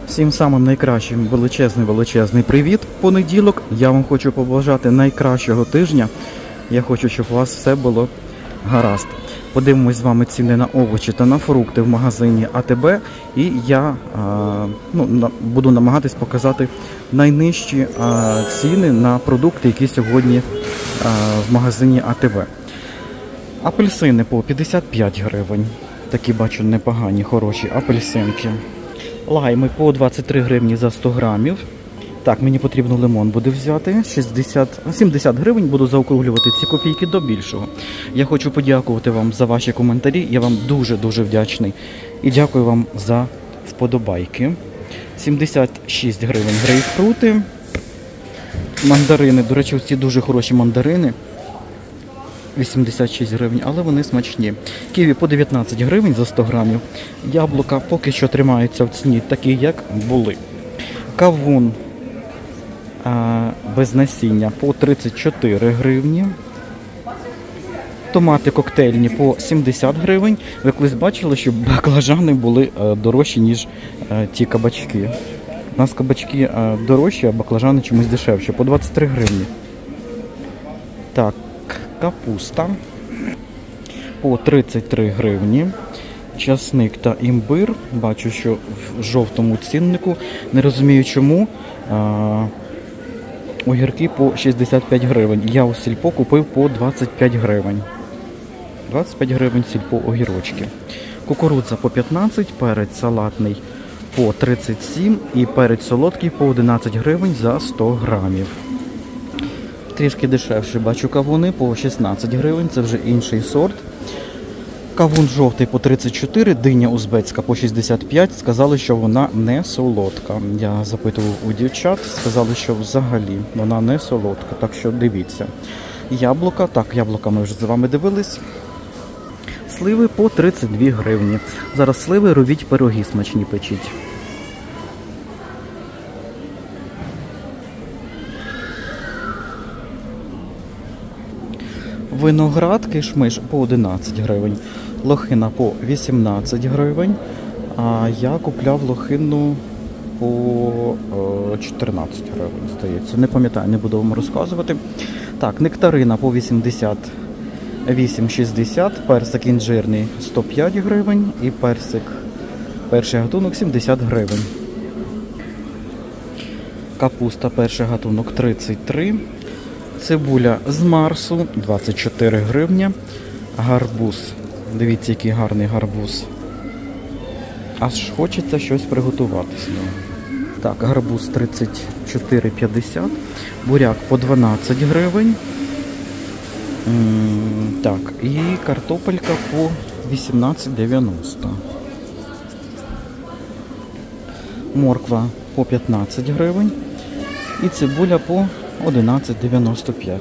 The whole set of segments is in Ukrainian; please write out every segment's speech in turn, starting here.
Всім самим найкращим величезний привіт. Понеділок. Я вам хочу побажати найкращого тижня. Я хочу, щоб у вас все було гаразд. Подивимось з вами ціни на овочі та на фрукти в магазині АТБ. І я буду намагатись показати найнижчі ціни на продукти, які сьогодні в магазині АТБ. Апельсини по 55 гривень. Такі, бачу, непогані, хороші апельсинки. Лайми по 23 гривні за 100 грамів. Так, мені потрібно лимон буде взяти. 70 гривень, буду заокруглювати ці копійки до більшого. Я хочу подякувати вам за ваші коментарі. Я вам дуже вдячний. І дякую вам за вподобайки. 76 гривень грейпфрути. Мандарини, до речі, ось ці дуже хороші мандарини. 86 гривень, але вони смачні. Ківі по 19 гривень за 100 грамів. Яблука поки що тримаються в ціні, такі як були. Кавун без насіння по 34 гривні. Томати коктейльні по 70 гривень. Ви колись бачили, що баклажани були дорожчі, ніж ті кабачки. У нас кабачки дорожчі, а баклажани чомусь дешевші. По 23 гривні. Так. Капуста по 33 гривні. Часник та імбир. Бачу, що в жовтому ціннику. Не розумію чому. Огірки по 65 гривень. Я у сільпо купив по 25 гривень. 25 гривень сільпо огірочки. Кукурудза по 15, перець салатний по 37 і перець солодкий по 11 гривень за 100 грамів. Трішки дешевше бачу кавуни по 16 гривень, це вже інший сорт. Кавун жовтий по 34, диня узбецька по 65, сказали, що вона не солодка. Я запитував у дівчат, сказали, що взагалі вона не солодка, так що дивіться. Яблука, так, яблука ми вже з вами дивились. Сливи по 32 гривні. Зараз сливи робіть пироги смачні печіть. Виноград кишмиш по 11 гривень, лохина по 18 гривень, а я купляв лохину по 14 гривень, здається. Не пам'ятаю, не буду вам розказувати. Так, нектарина по 88,60, персик інжирний 105 гривень і перший гатунок 70 гривень. Капуста перший гатунок 33. Цибуля з Марсу 24 гривні. Гарбуз. Дивіться, який гарний гарбуз. Аж хочеться щось приготувати з нього. Так, гарбуз 34,50. Буряк по 12 гривень. Так, і картопелька по 18,90. Морква по 15 гривень. І цибуля по 11,95.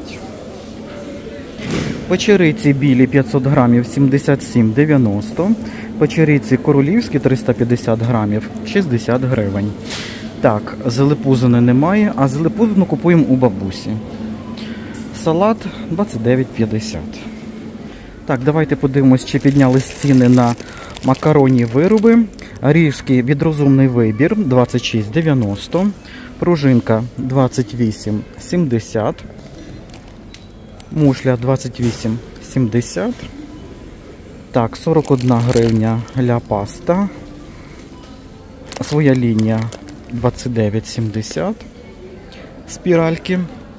Печериці білі 500 грамів 77,90. Печериці королівські 350 грамів 60 гривень. Так, зелепузини немає, а зелепузину купуємо у бабусі. Салат 29,50. Так, давайте подивимось, чи піднялись ціни на макаронні вироби. Ріжки від Розумний вибір 26,90. Пружинка 28,70. Мушля 28,70. Так, 41 гривня ля паста. Своя лінія 29,70. Спіральки.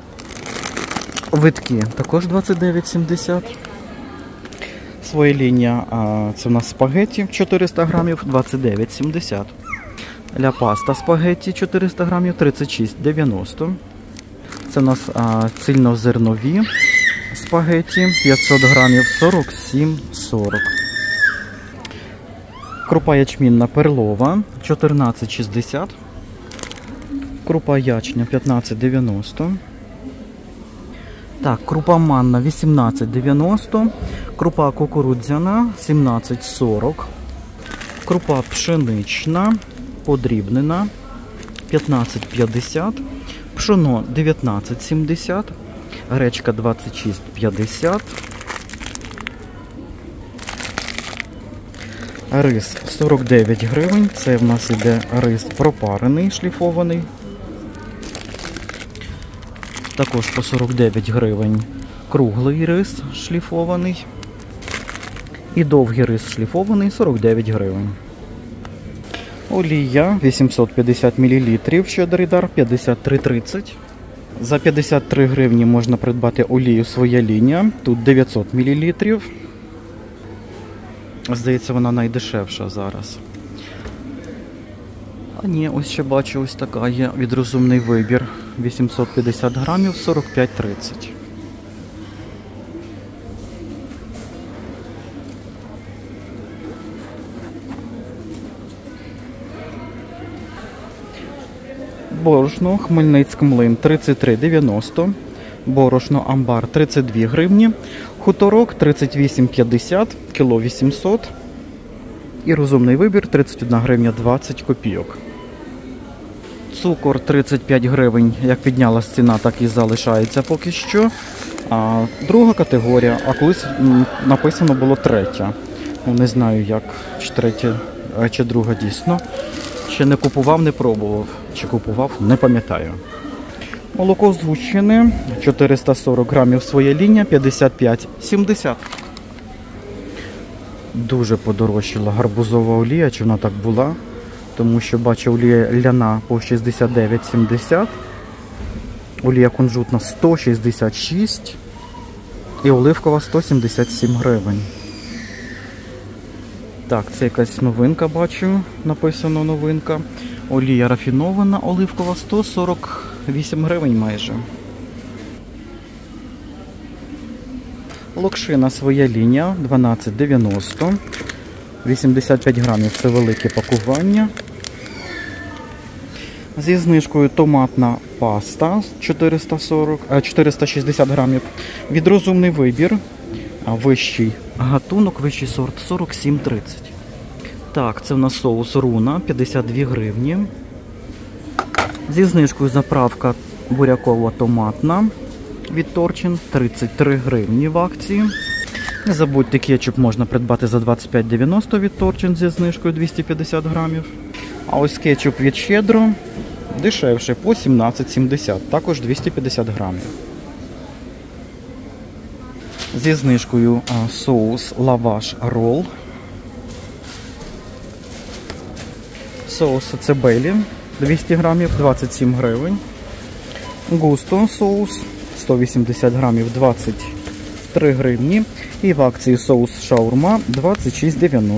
Витки також 29,70. Своя лінія, це у нас спагетті 400 грамів 29,70. Ля паста спагетті 400 грамів 36,90. Це у нас цільнозернові спагетті 500 грамів 47,40. Крупа ячмінна перлова 14,60. Крупа ячня 15,90. Так, крупа манна 18,90. Крупа кукурудзяна 17,40. Крупа пшенична подрібнена 15,50. Пшоно 19,70. Гречка 26,50. Рис 49 гривень. Це в нас іде рис пропарений, шліфований. Також по 49 гривень круглий рис шліфований. І довгий рис шліфований 49 гривень. Олія 850 мл, щедрий дар 53,30. За 53 гривні можна придбати олію «Своя лінія». Тут 900 мл. Здається, вона найдешевша зараз. А ні, ось ще бачу, ось така є від «Розумний вибір». 850 грамів 45,30. Борошно Хмельницькмлин 33,90. Борошно Амбар 32 гривні. Хуторок 38,50, кіло 800. І розумний вибір 31 гривня 20 копійок. Цукор 35 гривень, як піднялась ціна, так і залишається поки що. А друга категорія, а колись написано було третя. Ну, не знаю як, чи третя, чи друга дійсно. Ще не купував, не пробував. Чи купував, не пам'ятаю. Молоко згущене 440 грамів «Своя лінія» 55,70. Дуже подорожчала гарбузова олія, чи вона так була. Тому що бачу олія ляна по 69,70. Олія кунжутна 166. І оливкова 177 гривень. Так, це якась новинка, бачу, написано новинка. Олія рафінована, оливкова 148 гривень майже. Локшина «Своя лінія» 12,90. 85 грамів, це велике пакування. Зі знижкою томатна паста 460 грамів. Від «Розумний вибір». Вищий гатунок, вищий сорт 47,30. Так, це в нас соус руна 52 гривні. Зі знижкою заправка бурякова томатна від Торчин 33 гривні в акції. Не забудьте, кетчуп можна придбати за 25,90 від Торчин зі знижкою 250 грамів. А ось кетчуп від Щедро дешевше по 17,70, також 250 грамів. Зі знижкою соус лаваш рол. Соус цибелі 200 грамів 27 гривень. Густо соус 180 грамів 23 гривні. І в акції соус шаурма 26,90.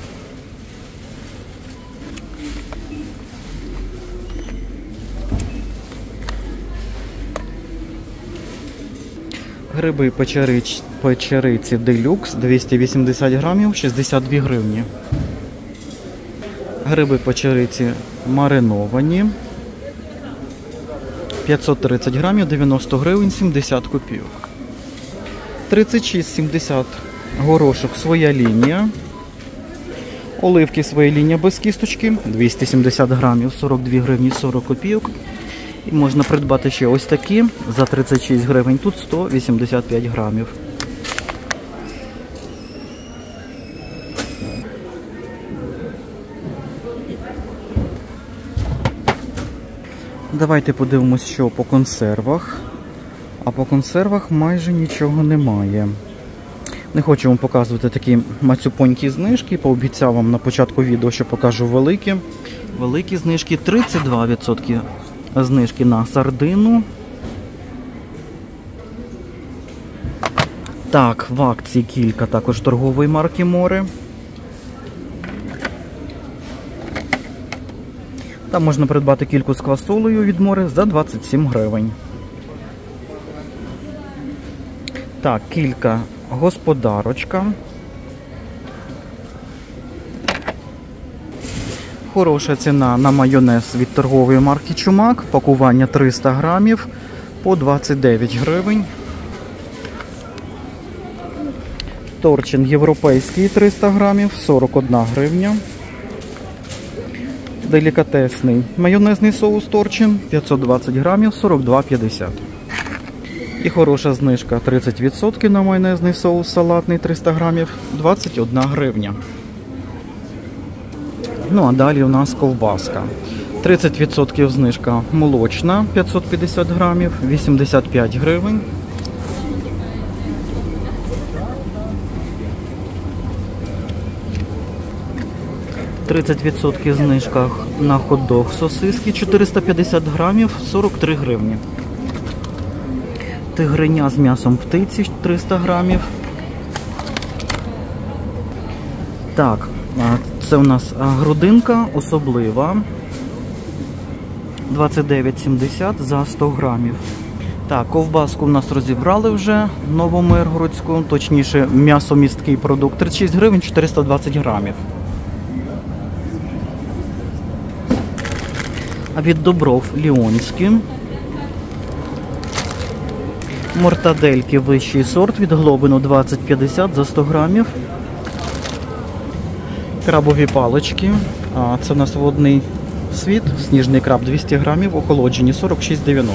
Гриби печериці делюкс 280 грамів 62 гривні. Гриби печериці мариновані 530 грамів 90 гривень 70 копійок. 36,70 горошок «Своя лінія». Оливки «Своя лінія» без кісточки 270 грамів 42 гривні 40 копійок. І можна придбати ще ось такі за 36 гривень, тут 185 грамів. Давайте подивимось, що по консервах. А по консервах майже нічого немає. Не хочу вам показувати такі мацюпонькі знижки. Пообіцяв вам на початку відео, що покажу великі. Великі знижки 32%. Знижки на сардину. Так, в акції кілька також торгової марки «Море». Там можна придбати кільку з квасолею від «Море» за 27 гривень. Так, кілька господарочка. Хороша ціна на майонез від торгової марки «Чумак». Пакування 300 грамів по 29 гривень. Торчин європейський 300 грамів 41 гривня. Делікатесний майонезний соус Торчин 520 грамів 42,50. І хороша знижка 30% на майонезний соус салатний 300 грамів 21 гривня. Ну а далі у нас ковбаска. 30% знижка молочна, 550 грамів, 85 гривень. %30 знижка на хот-дог сосиски, 450 грамів, 43 гривні. Тигриня з м'ясом птиці, 300 грамів. Так, це у нас грудинка особлива. 29,70 за 100 грамів. Так, ковбаску у нас розібрали вже, новомиргородську, точніше м'ясомісткий продукт, 36 гривень, 420 грамів. А від Добров Ліонські. Мортадельки вищий сорт від Глобину 20,50 за 100 грамів. Крабові палички. Це у нас водний світ, сніжний краб 200 грамів, охолоджені 46,90.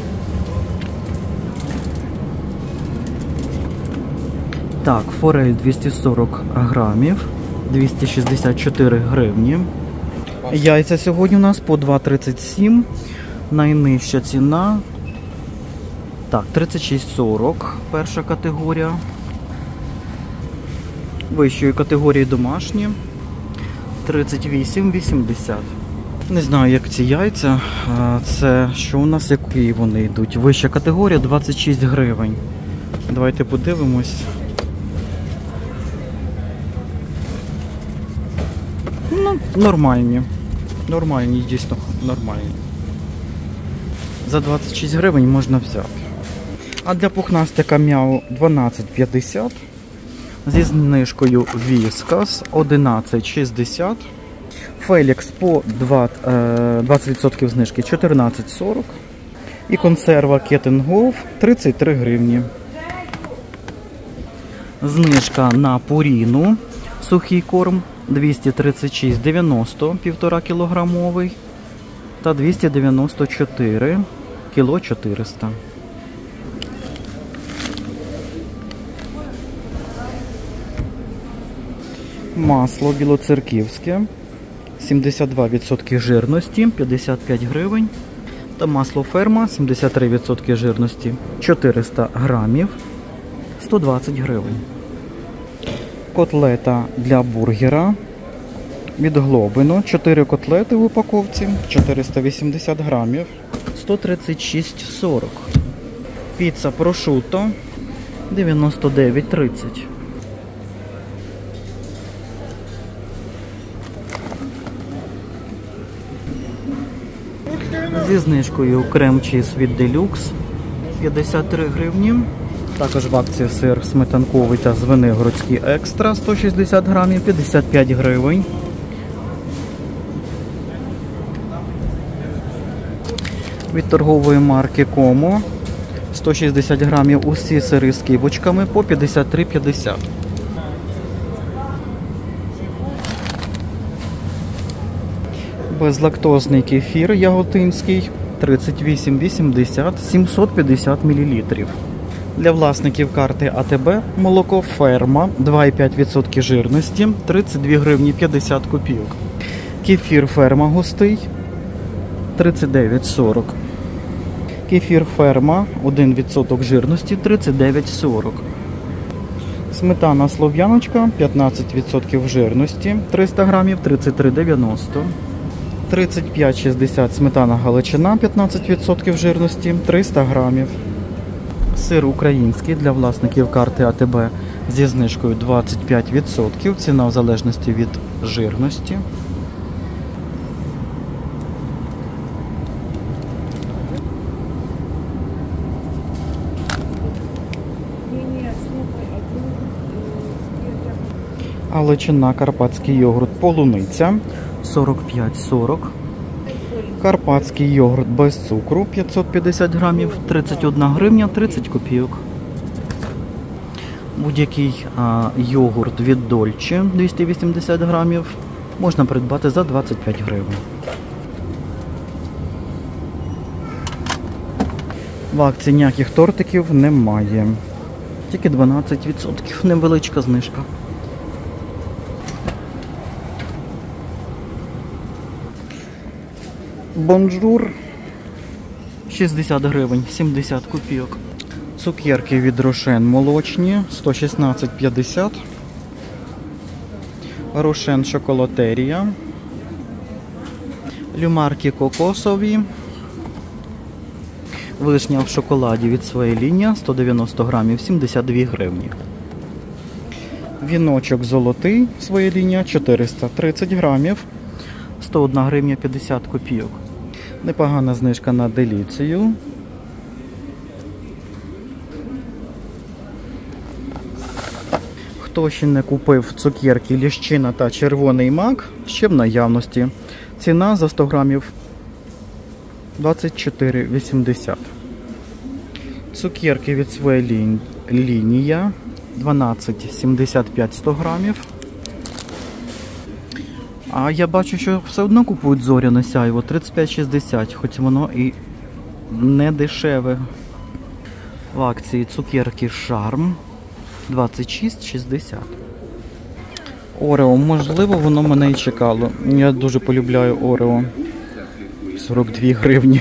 Так, форель 240 грамів, 264 гривні. Яйця сьогодні у нас по 2,37. Найнижча ціна. Так, 36,40 перша категорія. Вищої категорії домашні. 38,80. Не знаю, як ці яйця. Це що у нас, які вони йдуть? Вища категорія 26 гривень. Давайте подивимось. Ну, нормальні. Нормальні, дійсно нормальні. За 26 гривень можна взяти. А для пухнастика Мяу 12,50. Зі знижкою Віскас 11,60. Фелікс по 20% знижки 14,40. І консерва Кетенгоф 33 гривні. Знижка на пуріну. Сухий корм 236,90 1,5 кілограмовий. Та 294 кіло 400. Масло білоцерківське 72% жирності, 55 гривень. Та масло ферма 73% жирності, 400 грамів, 120 гривень. Котлета для бургера від Глобину. 4 котлети в упаковці, 480 грамів, 136,40. Піца прошутто 99,30. Зі знижкою крем-чіз від Делюкс 53 гривні. Також в акції сир сметанковий та звенигородський екстра 160 грамів, 55 гривень. Від торгової марки Комо 160 грамів усі сири з кибочками по 53,50. Безлактозний кефір яготинський 38,80, 750 мл. Для власників карти АТБ молоко Ферма 2,5% жирності 32 гривні 50 копійок. Кефір Ферма густий 39,40. Кефір Ферма 1% жирності 39,40. Сметана Слов'яночка 15% жирності 300 грамів 33,90. 35,60 сметана Галичина 15% жирності 300 грамів. Сир український для власників карти АТБ зі знижкою 25%, ціна в залежності від жирності. Галичина карпатський йогурт полуниця 45,40. Карпатський йогурт без цукру 550 грамів, 31 гривня 30 копійок. Будь-який йогурт від Дольче 280 грамів можна придбати за 25 гривень. В акції ніяких тортиків немає. Тільки 12%, невеличка знижка. Бонжур 60 гривень, 70 копійок. Цукерки від Рошен молочні 116,50. Рошен шоколатерія. Люмарки кокосові. Вишня в шоколаді від своєї лінії 190 грамів, 72 гривні. Віночок золотий, своя лінія 430 грамів, 101 гривня 50 копійок. Непогана знижка на деліцію. Хто ще не купив цукерки Ліщина та червоний мак, ще в наявності. Ціна за 100 грамів 24,80. Цукерки від своєї лінія 12,75 100 грамів. А я бачу, що все одно купують зоряне сяйво 35,60, хоч воно і не дешеве. В акції цукерки Шарм 26,60. Орео, можливо, воно мене і чекало. Я дуже полюбляю Орео. 42 гривні.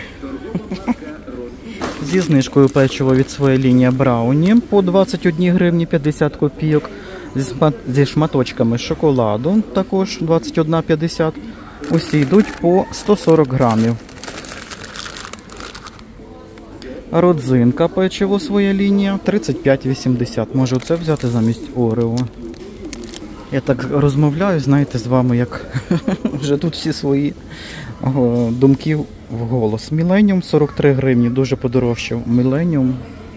Зі знижкою печиво від своєї лінії Брауні по 21 гривні 50 копійок. Зі шматочками шоколаду також 21,50. Усі йдуть по 140 грамів. Родзинка печиво своя лінія 35,80. Можу це взяти замість Орео. Я так розмовляю, знаєте, з вами, як вже тут всі свої думки вголос. Міленіум 43 гривні, дуже подорожчав. Міленіум.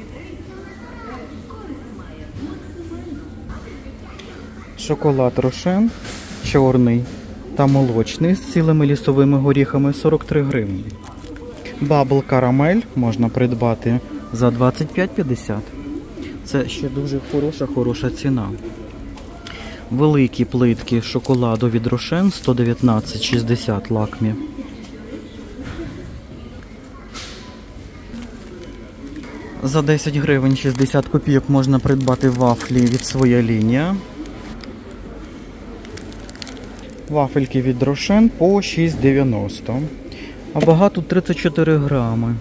Шоколад Рошен, чорний та молочний з цілими лісовими горіхами 43 гривні. Бабл карамель можна придбати за 25,50. Це ще дуже хороша ціна. Великі плитки шоколаду від Рошен 119,60 лакмі. За 10 гривень 60 копійок можна придбати вафлі від своя лінія. Вафельки від Рошен по 6,90. А вага тут 34 грами.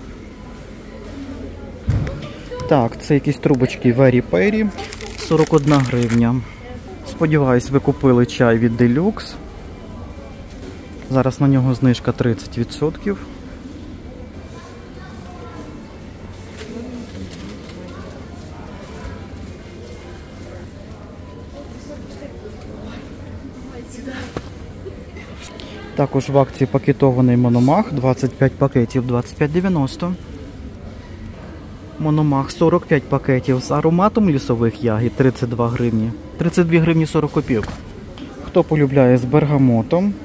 Так, це якісь трубочки Very Perry. 41 гривня. Сподіваюсь, ви купили чай від Deluxe. Зараз на нього знижка 30%. Також в акції пакетований Мономах, 25 пакетів, 25,90. Мономах 45 пакетів з ароматом лісових ягід, 32 гривні. 32 гривні 40 копійок. Хто полюбляє з бергамотом?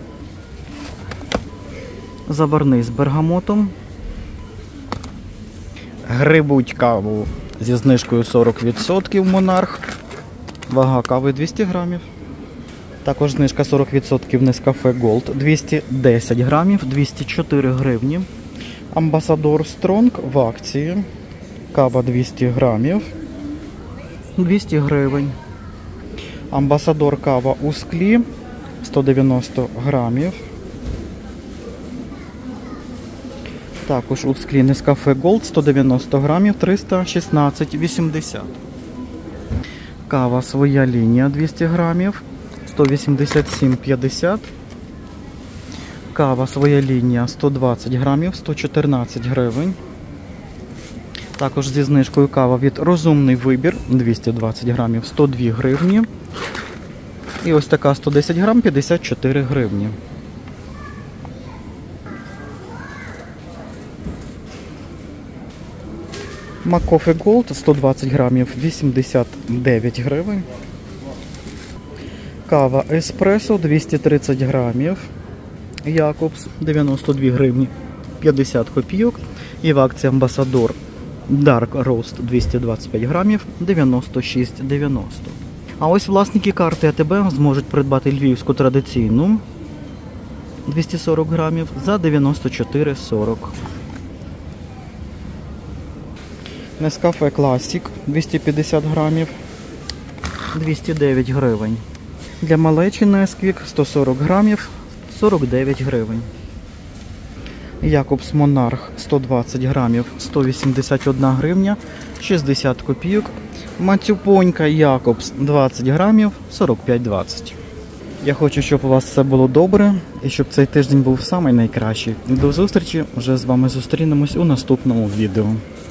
Заварний з бергамотом. Грибуть каву зі знижкою 40% Монарх. Вага кави 200 грамів. Також знижка 40% Nescafe Gold, 210 грамів, 204 гривні. Амбасадор Стронг в акції. Кава 200 грамів, 200 гривень. Амбасадор кава у склі, 190 грамів. Також у склі Nescafe Gold, 190 грамів, 316,80. Кава своя лінія, 200 грамів. 187,50. Кава своя лінія 120 грамів, 114 гривень. Також зі знижкою кава від Розумний вибір 220 грамів, 102 гривні. І ось така 110 грам, 54 гривні. Маккофе Голд 120 грамів, 89 гривень. Кава Еспресо 230 грамів. Якобс 92 гривні 50 копійок. І в акції Амбасадор Dark Roast 225 грамів 96,90. А ось власники карти АТБ зможуть придбати львівську традиційну 240 грамів за 94,40. Nescafe Classic 250 грамів 209 гривень. Для малечі Nesquik 140 грамів 49 гривень. Якобс Монарх 120 грамів 181 гривня 60 копійок. Мацюпонька Якобс 20 грамів 45,20. Я хочу, щоб у вас все було добре і щоб цей тиждень був самий найкращий. До зустрічі, вже з вами зустрінемось у наступному відео.